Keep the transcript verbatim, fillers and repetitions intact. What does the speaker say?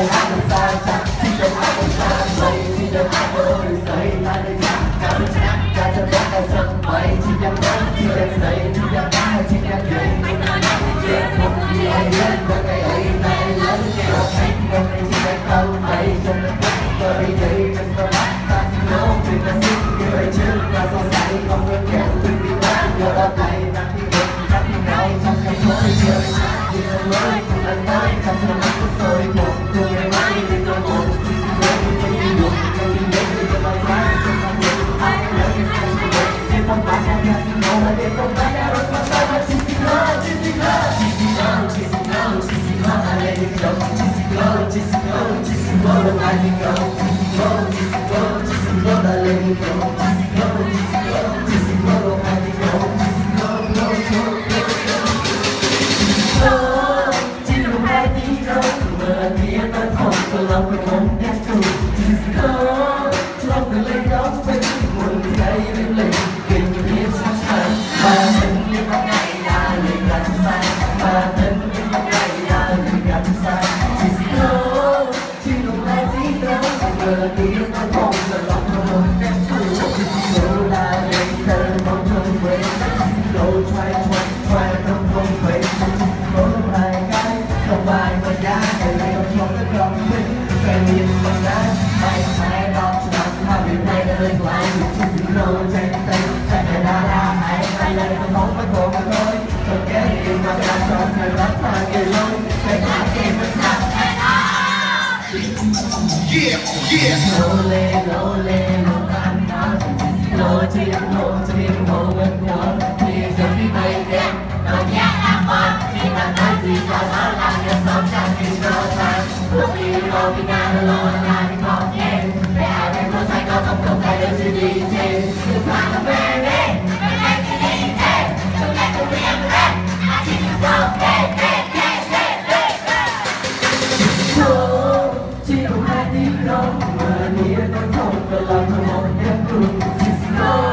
hát được xa chặt chỉ cần hát được xa dày chỉ cần hát được dày là đời chắc cả đời chắc cả chân đất cả sân bay chỉ cần đánh chỉ cần dày chỉ cần đá chỉ cần dày một gì ấy lên và ngày ấy lại lớn kéo cánh gần đây chỉ cần câu tay trong đất đất bởi đây cần có mắt ta nhớ vì ta xin người trước và so sánh không đơn kéo từ đi qua nhớ ở đây ta đi được ta đi nhau trong cái mối chơi đi nơi mới cùng lần tới trong trong mắt của tôi một từ ngày mai đi tôi một đi tôi đi đi một đi đi đến đi tôi nói ra trong lòng mình ai nhớ cái sao chỉ vậy em không bán em nhà xin đâu mà em không bán em không bán em chỉ xin lo chỉ xin lo chỉ xin lo chỉ xin lo chỉ xin lo ai lên đi đâu chỉ xin lo chỉ xin lo chỉ xin lo đâu ai đi đâu chỉ xin lo chỉ xin lo chỉ xin lo ai lên đi đâu chỉ xin lo chỉ xin lo chỉ xin lo đâu ai đi đâu chỉ xin lo lo lo chỉ lúc hai tiếng đâu mà kia ta không có lòng của mình đang cùng chỉ xin lo trong từng lời đó bên một ngày bên lời kinh nghiệm sáng sáng và mình liên quan ngày là lời gần xa và mình liên quan ngày là lời gần xa chỉ xin lo chỉ lúc hai tiếng đâu mà kia ta không có lòng của mình đang cùng chỉ xin lo là lời thơ mong trong quê chỉ xin lo try try try không không phải chỉ xin lo hai cái không bài mà giá ngày này không cho cái lòng mình cái niềm bằng đá mai mai đó cho nó mà vì này đã lên lại chỉ xin lo trên tay tay này đã là ai ai lại không mong với cô mà thôi không cái gì mà đã cho người bắt ta người lâu cái cả kia mới sao Yeah, yeah. Lô lê, lô lê, lô tan nó lô chim, lô chim, lô ngân nhớ thì giờ đi bay đêm đâu nhạc đang mòn khi ta nói gì cho nó làm cho sống trong khi cho tan lúc đi lô đi nga lô là đi con em để ai bên lô say có không không phải đơn chỉ đi trên đừng phá nó về đi bên đây thì đi trên trong này tôi đi em lên ai chỉ được đâu để để để để để chỉ đủ hai tiếng đâu mà nghĩa tôi không phải làm một em cùng chỉ xin